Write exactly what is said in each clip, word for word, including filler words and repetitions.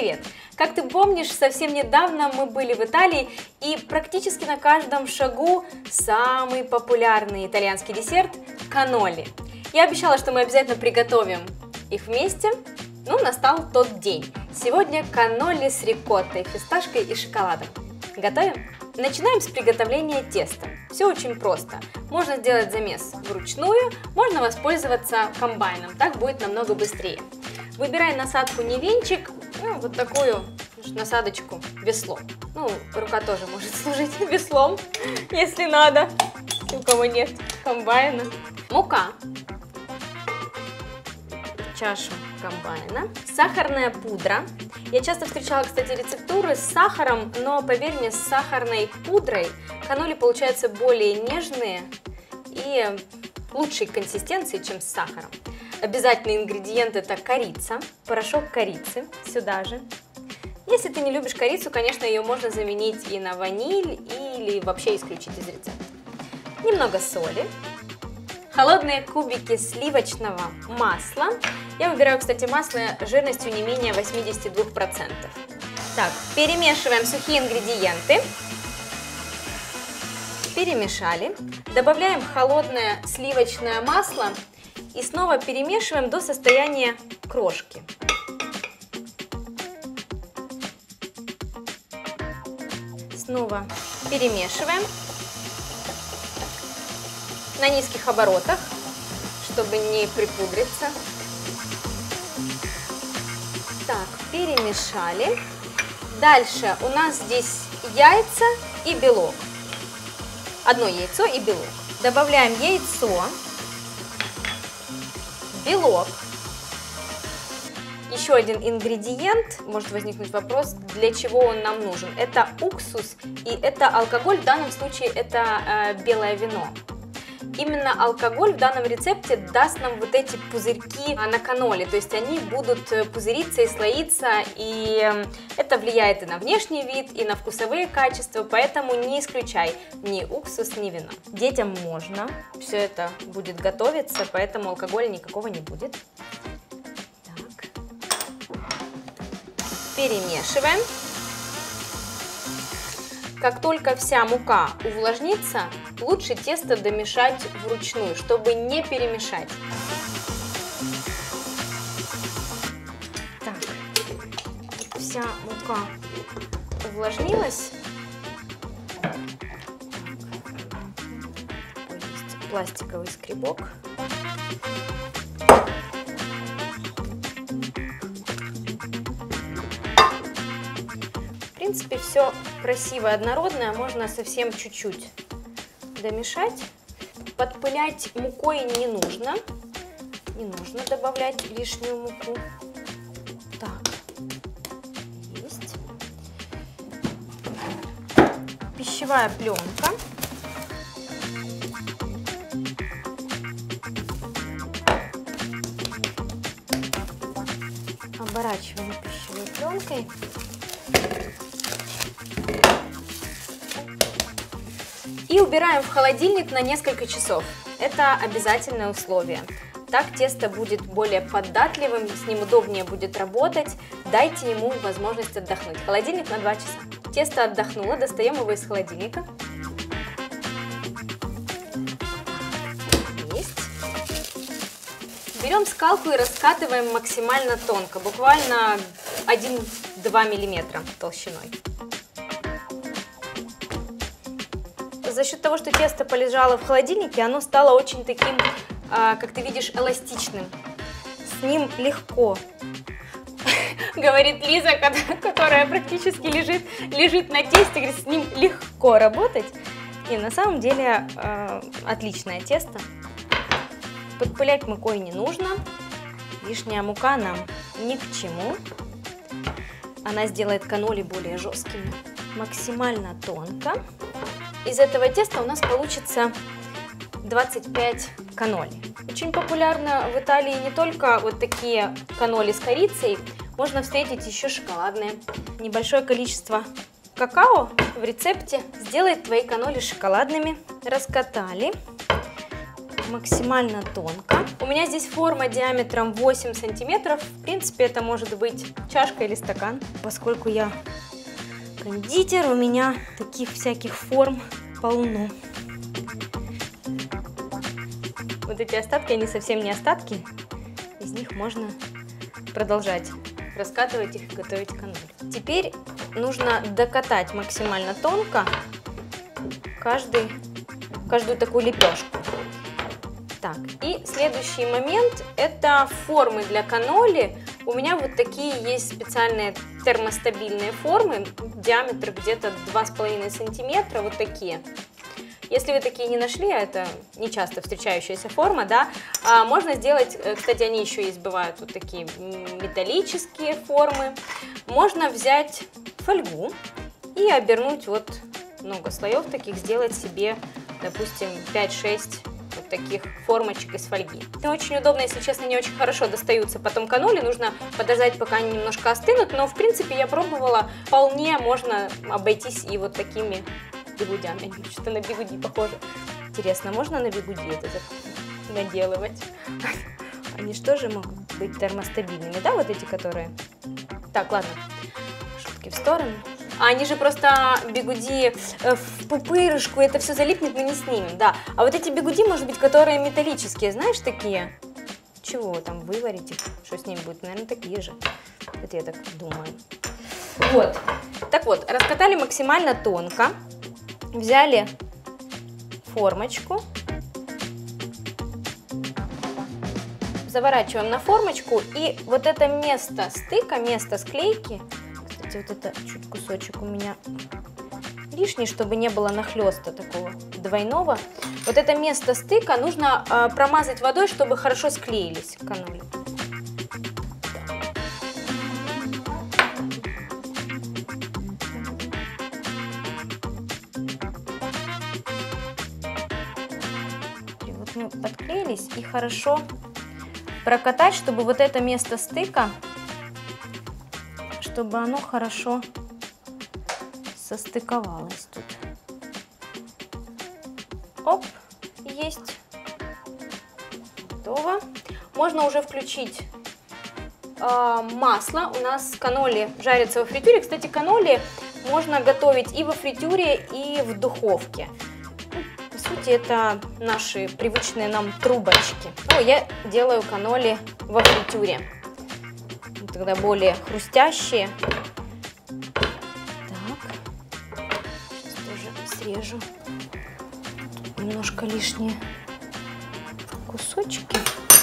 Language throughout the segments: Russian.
Привет! Как ты помнишь, совсем недавно мы были в Италии, и практически на каждом шагу самый популярный итальянский десерт – каннолли. Я обещала, что мы обязательно приготовим их вместе. Ну, настал тот день. Сегодня каннолли с рикоттой, фисташкой и шоколадом. Готовим? Начинаем с приготовления теста. Все очень просто. Можно сделать замес вручную, можно воспользоваться комбайном, так будет намного быстрее. Выбирай насадку не венчик, ну, вот такую насадочку, весло. Ну, рука тоже может служить веслом, если надо, у кого нет комбайна. Мука, чашу комбайна, сахарная пудра. Я часто встречала, кстати, рецептуры с сахаром, но поверь мне, с сахарной пудрой каннолли получаются более нежные и лучшей консистенции, чем с сахаром. Обязательный ингредиент — это корица, порошок корицы, сюда же. Если ты не любишь корицу, конечно, ее можно заменить и на ваниль, или вообще исключить из рецепта. Немного соли, холодные кубики сливочного масла. Я выбираю, кстати, масло жирностью не менее восьмидесяти двух процентов. Так, перемешиваем сухие ингредиенты. Перемешали. Добавляем холодное сливочное масло и снова перемешиваем до состояния крошки. Снова перемешиваем на низких оборотах, чтобы не припудриться. Так, перемешали. Дальше у нас здесь яйца и белок. Одно яйцо и белок. Добавляем яйцо, белок. Еще один ингредиент, может возникнуть вопрос, для чего он нам нужен. Это уксус и это алкоголь, в данном случае это э, белое вино. Именно алкоголь в данном рецепте даст нам вот эти пузырьки на каннолли, то есть они будут пузыриться и слоиться, и это влияет и на внешний вид, и на вкусовые качества, поэтому не исключай ни уксус, ни вино. Детям можно, все это будет готовиться, поэтому алкоголя никакого не будет. Так. Перемешиваем. Как только вся мука увлажнится, лучше тесто домешать вручную, чтобы не перемешать. Так, вся мука увлажнилась. Ой, есть пластиковый скребок. В принципе, все красивое, однородное, можно совсем чуть-чуть домешать. Подпылять мукой не нужно, не нужно добавлять лишнюю муку. Так, есть. Пищевая пленка. Оборачиваем пищевой пленкой. И убираем в холодильник на несколько часов. Это обязательное условие. Так тесто будет более податливым, с ним удобнее будет работать. Дайте ему возможность отдохнуть. Холодильник на два часа. Тесто отдохнуло, достаем его из холодильника. Есть. Берем скалку и раскатываем максимально тонко, буквально один-два миллиметра толщиной. За счет того, что тесто полежало в холодильнике, оно стало очень таким, как ты видишь, эластичным. С ним легко, говорит Лиза, которая практически лежит, лежит на тесте, говорит, с ним легко работать. И на самом деле отличное тесто. Подпылять мукой не нужно, лишняя мука нам ни к чему. Она сделает каннолли более жесткими. Максимально тонко. Из этого теста у нас получится двадцать пять каннолли. Очень популярно в Италии не только вот такие каннолли с корицей, можно встретить еще шоколадные. Небольшое количество какао в рецепте сделает твои каннолли шоколадными. Раскатали. максимально тонко. У меня здесь форма диаметром восемь сантиметров. В принципе, это может быть чашка или стакан. Поскольку я кондитер, у меня таких всяких форм полно. Вот эти остатки, они совсем не остатки. Из них можно продолжать раскатывать их и готовить каноль. Теперь нужно докатать максимально тонко каждый, каждую такую лепешку. Так, и следующий момент – это формы для каноли. У меня вот такие есть специальные термостабильные формы, диаметр где-то два с половиной сантиметра, вот такие. Если вы такие не нашли, а это не часто встречающаяся форма, да, а можно сделать, кстати, они еще есть, бывают вот такие металлические формы. Можно взять фольгу и обернуть вот много слоев таких, сделать себе, допустим, пять-шесть вот таких формочек из фольги. Это очень удобно, если честно, не очень хорошо достаются потом каноли, нужно подождать, пока они немножко остынут, но в принципе я пробовала, вполне можно обойтись и вот такими бигудями. Что-то на бигуди похоже. Интересно, можно на бигуди это наделывать? Они что же могут быть термостабильными, да, вот эти, которые? Так, ладно, шутки в сторону. А они же просто бигуди в пупырышку, это все залипнет, мы не снимем, да. А вот эти бигуди, может быть, которые металлические, знаешь, такие? Чего там, выварить их? Что с ними будет? Наверное, такие же. Это я так думаю. Вот. Так вот, раскатали максимально тонко. Взяли формочку, заворачиваем на формочку, и вот это место стыка, место склейки, кстати, вот это чуть кусочек у меня лишний, чтобы не было нахлеста такого двойного, вот это место стыка нужно э, промазать водой, чтобы хорошо склеились каноли. Подклеились, и хорошо прокатать, чтобы вот это место стыка, чтобы оно хорошо состыковалось тут. Оп, есть. Готово. Можно уже включить э, масло. У нас каноли жарятся во фритюре. Кстати, каноли можно готовить и во фритюре, и в духовке. По сути, это наши привычные нам трубочки. Ну, я делаю каноли во фритюре. Тогда более хрустящие. Так. Сейчас тоже срежу. Тут немножко лишние кусочки.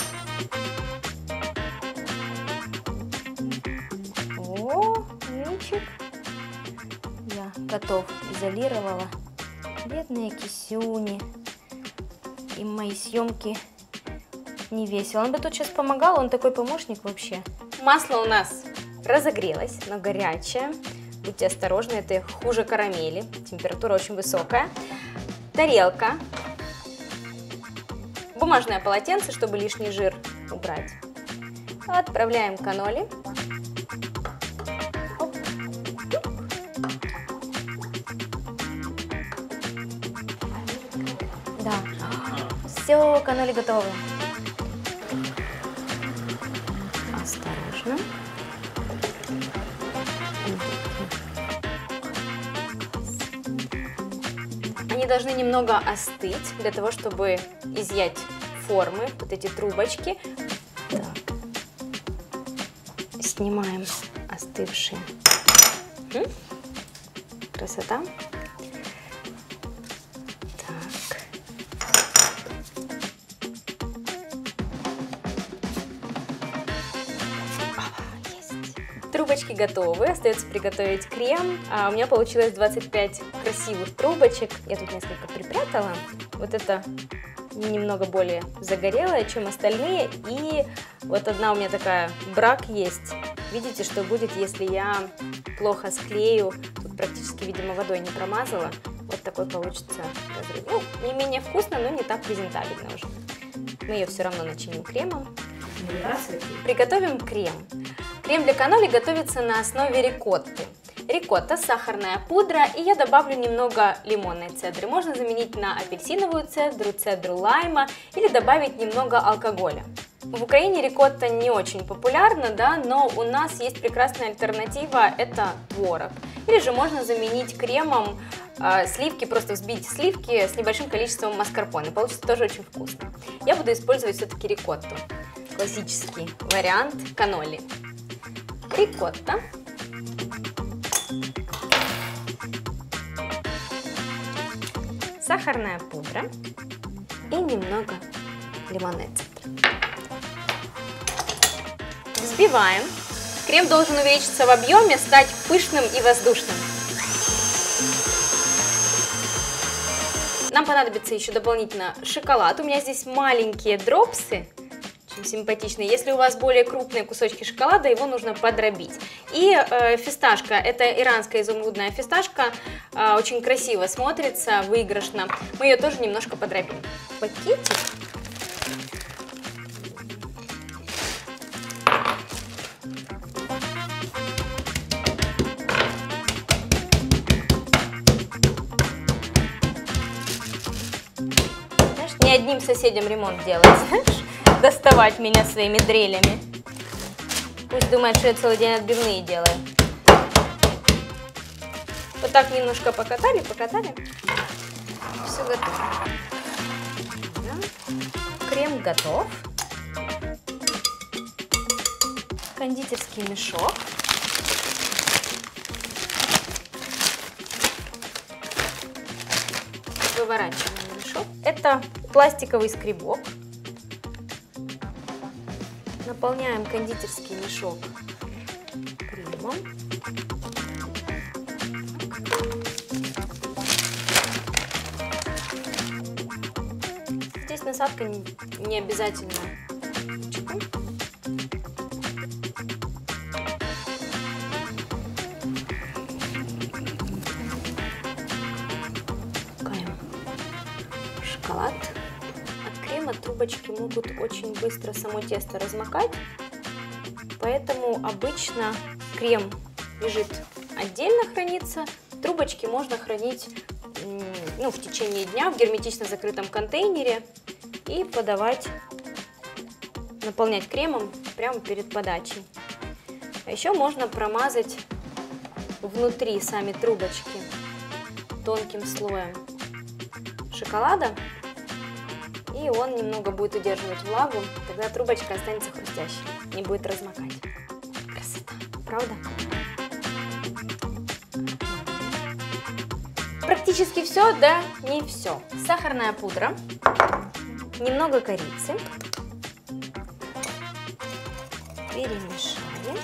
О, венчик. Я готов, изолировала. Бедные кисюни. Им мои съемки не весело. Он бы тут сейчас помогал, он такой помощник вообще. Масло у нас разогрелось, но горячее. Будьте осторожны, это хуже карамели. Температура очень высокая. Тарелка. Бумажное полотенце, чтобы лишний жир убрать. Отправляем каноли. Да. Все, каноли готовы. Осторожно. Они должны немного остыть для того, чтобы изъять формы, вот эти трубочки. Так. Снимаем остывшие. М? Красота. Трубочки готовы, остается приготовить крем. А у меня получилось двадцать пять красивых трубочек. Я тут несколько припрятала. Вот это немного более загорелая, чем остальные. И вот одна у меня такая брак есть. Видите, что будет, если я плохо склею. Тут практически, видимо, водой не промазала. Вот такой получится разрыв. Ну, не менее вкусно, но не так презентабельно уже. Мы ее все равно начиним кремом. Приготовим крем. Крем для каноли готовится на основе рикотты. рикотта, сахарная пудра, и я добавлю немного лимонной цедры. Можно заменить на апельсиновую цедру, цедру лайма или добавить немного алкоголя. В Украине рикотта не очень популярна, да, но у нас есть прекрасная альтернатива, это творог. Или же можно заменить кремом э, сливки, просто взбить сливки с небольшим количеством маскарпоне, получится тоже очень вкусно. Я буду использовать все-таки рикотту, классический вариант каноли. Рикотта. Сахарная пудра и немного лимонной цедры. Взбиваем. Крем должен увеличиться в объеме, стать пышным и воздушным. Нам понадобится еще дополнительно шоколад. У меня здесь маленькие дропсы, очень симпатичные. Если у вас более крупные кусочки шоколада, его нужно подробить. И э, фисташка, это иранская изумрудная фисташка, э, очень красиво смотрится, выигрышно. Мы ее тоже немножко подробим. Пакетик. Знаешь, не одним соседям ремонт делать, знаешь, доставать меня своими дрелями. Пусть думает, что я целый день отбивные делаю. Вот так немножко покатали, покатали. Все готово. Крем готов. Кондитерский мешок. Выворачиваем мешок. Это пластиковый скребок. Наполняем кондитерский мешок кремом. Здесь насадка не, не обязательно. Пускаем шоколад. От крема трубочки могут очень быстро само тесто размокать, поэтому обычно крем лежит отдельно, хранится, трубочки можно хранить ну, в течение дня в герметично закрытом контейнере и подавать, наполнять кремом прямо перед подачей. А еще можно промазать внутри сами трубочки тонким слоем шоколада, и он немного будет удерживать влагу, тогда трубочка останется хрустящей, не будет размокать. Красота, правда? Практически все, да, не все. Сахарная пудра, немного корицы, перемешали.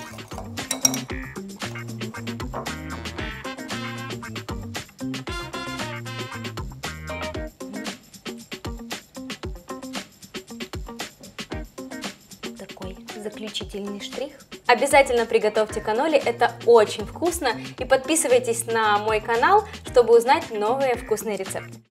Такой заключительный штрих. Обязательно приготовьте каноли, это очень вкусно. И подписывайтесь на мой канал, чтобы узнать новые вкусные рецепты.